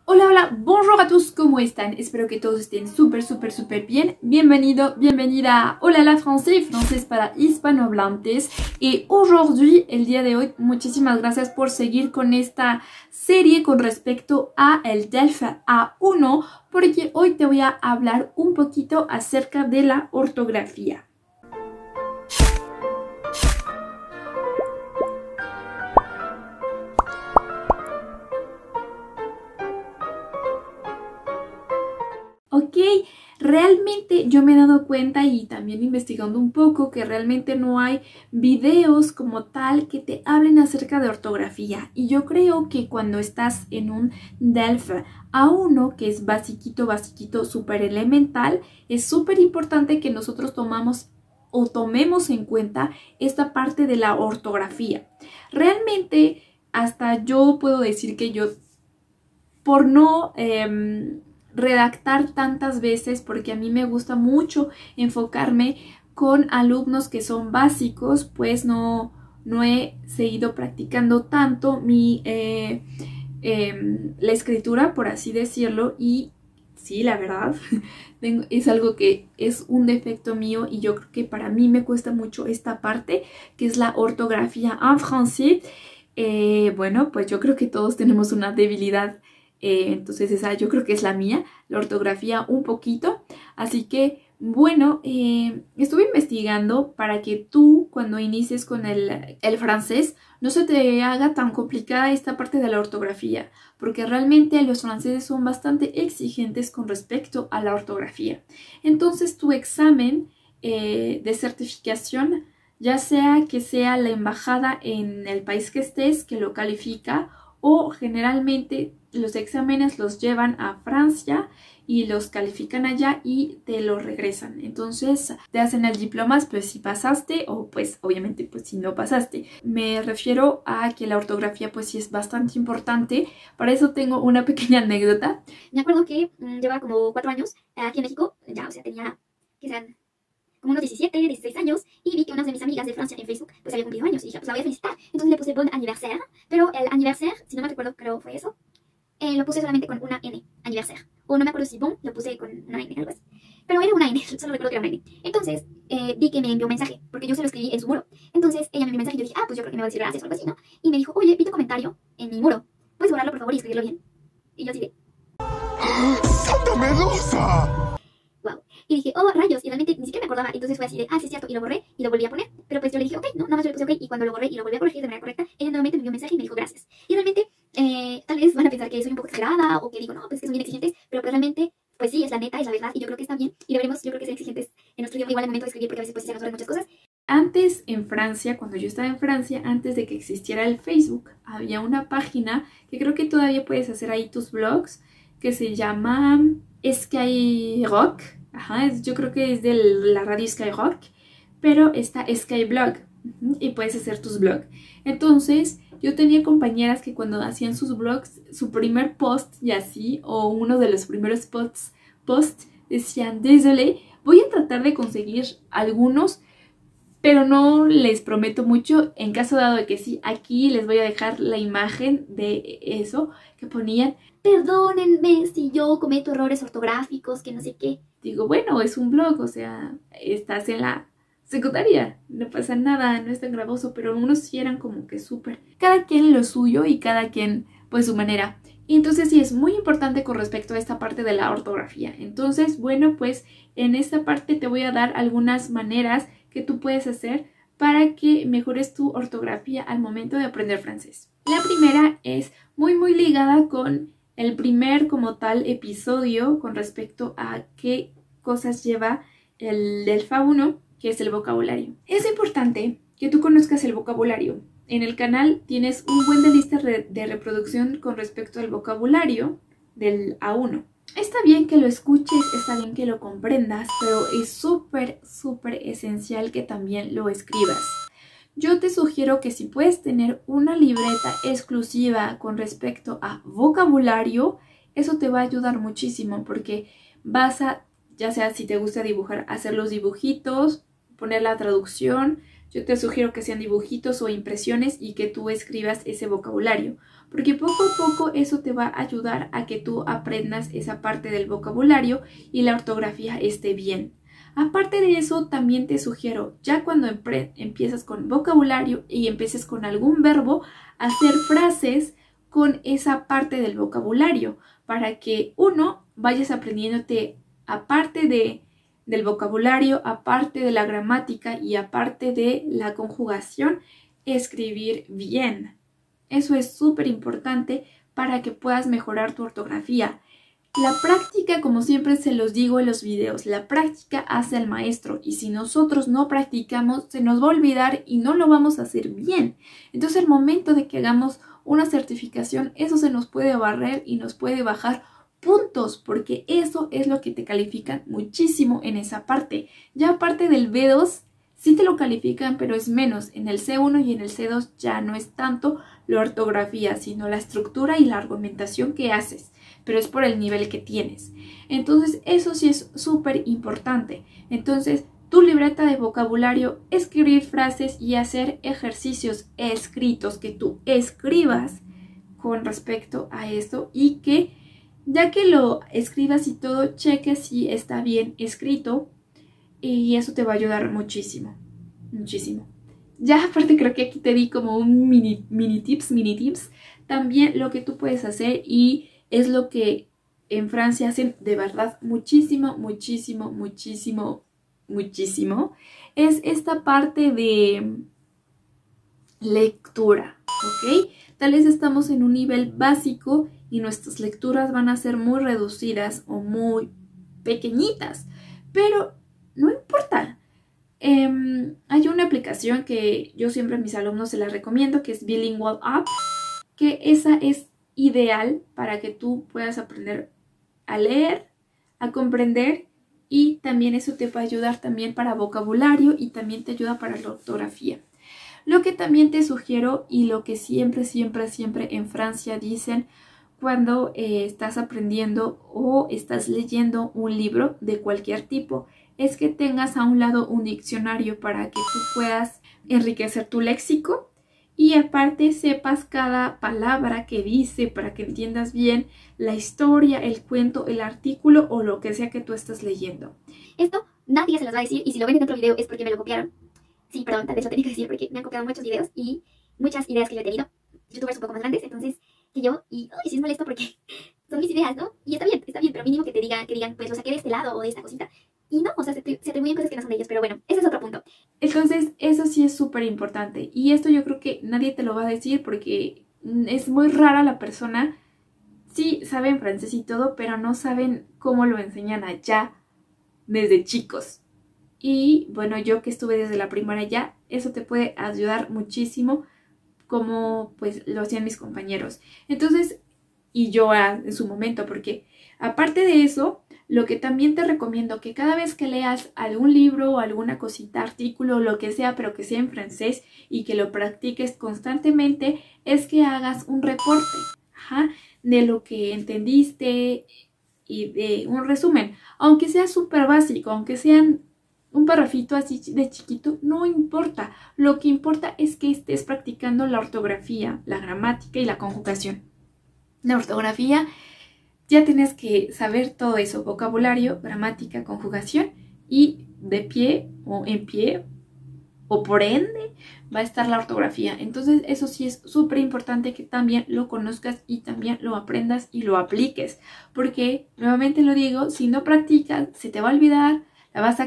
Hola, hola, bonjour a tous, ¿cómo están? Espero que todos estén súper bien. Bienvenido, bienvenida a Hola la Français, francés para hispanohablantes. Y aujourd'hui, el día de hoy, muchísimas gracias por seguir con esta serie con respecto a el DELF A1, porque hoy te voy a hablar un poquito acerca de la ortografía. Ok, realmente yo me he dado cuenta y también investigando un poco que realmente no hay videos como tal que te hablen acerca de ortografía. Y yo creo que cuando estás en un DELF A1, que es basiquito, súper elemental, es súper importante que nosotros tomemos en cuenta esta parte de la ortografía. Realmente hasta yo puedo decir que yo, por no redactar tantas veces, porque a mí me gusta mucho enfocarme con alumnos que son básicos, pues no he seguido practicando tanto la escritura, por así decirlo, y sí, la verdad, es algo que es un defecto mío y yo creo que para mí me cuesta mucho esta parte, que es la ortografía en francés. Bueno, pues yo creo que todos tenemos una debilidad, entonces esa yo creo que es la mía, la ortografía un poquito. Así que bueno, estuve investigando para que tú cuando inicies con el francés no se te haga tan complicada esta parte de la ortografía, porque realmente los franceses son bastante exigentes con respecto a la ortografía. Entonces tu examen de certificación, ya sea que sea la embajada en el país que estés que lo califica, o generalmente los exámenes los llevan a Francia y los califican allá y te lo regresan. Entonces te hacen el diploma, pues si pasaste o pues obviamente pues si no pasaste. Me refiero a que la ortografía pues sí es bastante importante. Para eso tengo una pequeña anécdota. Me acuerdo que llevaba como 4 años aquí en México, ya, o sea, tenía que sean como unos 17, 16 años, y vi que una de mis amigas de Francia en Facebook pues había cumplido años y dije, pues la voy a felicitar. Entonces le puse bon anniversaire, pero el anniversaire, si no me recuerdo, creo fue eso, lo puse solamente con una N, anniversaire. O no me acuerdo si bon lo puse con una N, algo así. Pero era una N, solo recuerdo que era una N. Entonces vi que me envió un mensaje, porque yo se lo escribí en su muro. Entonces ella me envió un mensaje y yo dije, pues yo creo que me va a decir gracias o algo así, ¿no? Y me dijo, oye, vi tu comentario en mi muro, ¿puedes borrarlo por favor y escribirlo bien? Y yo así de, ¡Santa Medusa! wow. Y dije, oh, rayos, y realmente ni siquiera me acordaba. Entonces fue así de, sí es cierto, y lo borré y lo volví a poner. Pero pues yo le dije, ok, no, nada más yo le puse ok, y cuando lo borré y lo volví a corregir de manera correcta, ella nuevamente me envió un mensaje y me dijo gracias. Y realmente, tal vez van a pensar que soy un poco exagerada o que digo, no, pues que son bien exigentes, pero pues realmente, pues sí, es la neta, es la verdad, y yo creo que está bien. Y deberemos, yo creo que ser exigentes en nuestro idioma igual al momento de escribir, porque a veces pues se nos olvidan muchas cosas. Antes en Francia, cuando yo estaba en Francia, antes de que existiera el Facebook, había una página que creo que todavía puedes hacer ahí tus blogs, que se llama Skyrock. Ajá, yo creo que es de la radio Skyrock, pero está Skyblog y puedes hacer tus blogs. Entonces yo tenía compañeras que cuando hacían sus blogs, su primer post y así, o uno de los primeros posts decían, désolé, voy a tratar de conseguir algunos, pero no les prometo mucho. En caso dado de que sí, aquí les voy a dejar la imagen de eso que ponían. Perdónenme si yo cometo errores ortográficos, que no sé qué. Digo, bueno, es un blog, o sea, estás en la secundaria, no pasa nada, no es tan gravoso, pero algunos sí eran como que súper. Cada quien lo suyo y cada quien pues su manera. Y entonces sí es muy importante con respecto a esta parte de la ortografía. Entonces, bueno, pues en esta parte te voy a dar algunas maneras que tú puedes hacer para que mejores tu ortografía al momento de aprender francés. La primera es muy ligada con el primer como tal episodio con respecto a qué cosas lleva el DELF A1, que es el vocabulario. Es importante que tú conozcas el vocabulario. En el canal tienes un buen de listas de reproducción con respecto al vocabulario del A1. Está bien que lo escuches, está bien que lo comprendas, pero es súper esencial que también lo escribas. Yo te sugiero que si puedes tener una libreta exclusiva con respecto a vocabulario, eso te va a ayudar muchísimo porque vas a, ya sea si te gusta dibujar, hacer los dibujitos, poner la traducción. Yo te sugiero que sean dibujitos o impresiones y que tú escribas ese vocabulario, porque poco a poco eso te va a ayudar a que tú aprendas esa parte del vocabulario y la ortografía esté bien. Aparte de eso, también te sugiero, ya cuando empiezas con vocabulario y empieces con algún verbo, hacer frases con esa parte del vocabulario, para que uno vayas aprendiéndote, aparte del vocabulario, aparte de la gramática y aparte de la conjugación, escribir bien. Eso es súper importante para que puedas mejorar tu ortografía. La práctica, como siempre se los digo en los videos, la práctica hace al maestro, y si nosotros no practicamos se nos va a olvidar y no lo vamos a hacer bien. Entonces al momento de que hagamos una certificación, eso se nos puede barrer y nos puede bajar puntos, porque eso es lo que te califican muchísimo en esa parte. Ya aparte del B2 sí te lo califican, pero es menos. En el C1 y en el C2 ya no es tanto la ortografía, sino la estructura y la argumentación que haces, pero es por el nivel que tienes. Entonces eso sí es súper importante. Entonces tu libreta de vocabulario, escribir frases y hacer ejercicios escritos que tú escribas con respecto a esto, y que ya que lo escribas y todo, cheques si está bien escrito, y eso te va a ayudar muchísimo, muchísimo. Ya aparte creo que aquí te di como un mini tips. También lo que tú puedes hacer, y es lo que en Francia hacen de verdad muchísimo, es esta parte de lectura, ¿ok? Tal vez estamos en un nivel básico y nuestras lecturas van a ser muy reducidas o muy pequeñitas, pero no importa. Hay una aplicación que yo siempre a mis alumnos se la recomiendo, que es Bilingual App, que esa es ideal para que tú puedas aprender a leer, a comprender, y también eso te va a ayudar también para vocabulario y también te ayuda para la ortografía. Lo que también te sugiero, y lo que siempre en Francia dicen cuando estás aprendiendo o estás leyendo un libro de cualquier tipo, es que tengas a un lado un diccionario para que tú puedas enriquecer tu léxico, y aparte sepas cada palabra que dice, para que entiendas bien la historia, el cuento, el artículo o lo que sea que tú estás leyendo. Esto nadie se los va a decir, y si lo ven en otro video es porque me lo copiaron. Sí, perdón, tal vez lo tenía que decir porque me han copiado muchos videos y muchas ideas que yo he tenido. Youtubers un poco más grandes, entonces, que yo, y sí es molesto porque son mis ideas, ¿no? Y está bien, pero mínimo que te digan, pues lo saqué de este lado o de esta cosita. Y no, o sea, se atribuyen cosas que no son de ellos, pero bueno, ese es otro punto. Entonces, eso sí es súper importante, y esto yo creo que nadie te lo va a decir porque es muy rara la persona. Sí saben francés y todo, pero no saben cómo lo enseñan allá desde chicos. Y bueno, yo que estuve desde la primaria ya, eso te puede ayudar muchísimo, como pues lo hacían mis compañeros. Entonces, y yo en su momento, porque aparte de eso, lo que también te recomiendo, que cada vez que leas algún libro o alguna cosita, artículo o lo que sea, pero que sea en francés y que lo practiques constantemente, es que hagas un reporte de lo que entendiste y de un resumen, aunque sea súper básico, aunque sean un parrafito así de chiquito, no importa. Lo que importa es que estés practicando la ortografía, la gramática y la conjugación. La ortografía, ya tienes que saber todo eso: vocabulario, gramática, conjugación, y de pie o en pie o por ende va a estar la ortografía. Entonces eso sí es súper importante que también lo conozcas y también lo aprendas y lo apliques, porque nuevamente lo digo, si no practicas se te va a olvidar, la vas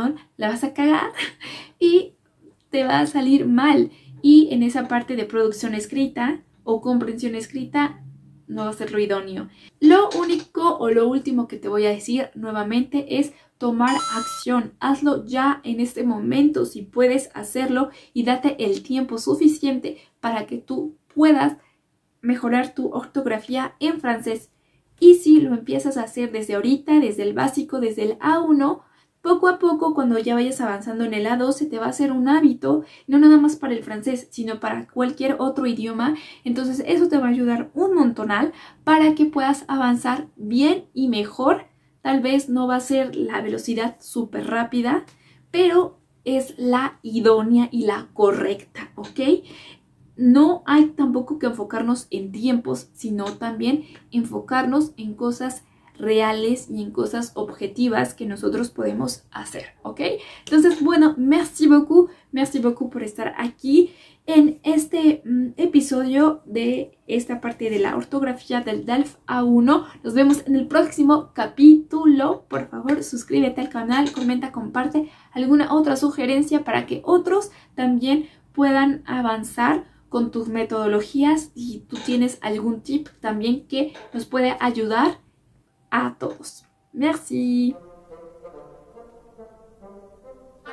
a cagar y te va a salir mal, y en esa parte de producción escrita o comprensión escrita no va a ser lo idóneo. Lo único o lo último que te voy a decir nuevamente es tomar acción. Hazlo ya en este momento si puedes hacerlo, y date el tiempo suficiente para que tú puedas mejorar tu ortografía en francés. Y si lo empiezas a hacer desde ahorita, desde el básico, desde el A1, poco a poco, cuando ya vayas avanzando en el A2, se te va a hacer un hábito, no nada más para el francés, sino para cualquier otro idioma. Entonces eso te va a ayudar un montonal para que puedas avanzar bien y mejor. Tal vez no va a ser la velocidad súper rápida, pero es la idónea y la correcta, ¿ok? no hay tampoco que enfocarnos en tiempos, sino también enfocarnos en cosas reales y en cosas objetivas que nosotros podemos hacer, ¿ok? Entonces, bueno, merci beaucoup por estar aquí en este episodio de esta parte de la ortografía del DELF A1. Nos vemos en el próximo capítulo. Por favor, suscríbete al canal, comenta, comparte alguna otra sugerencia para que otros también puedan avanzar con tus metodologías. Y tú tienes algún tip también que nos puede ayudar a todos. Merci.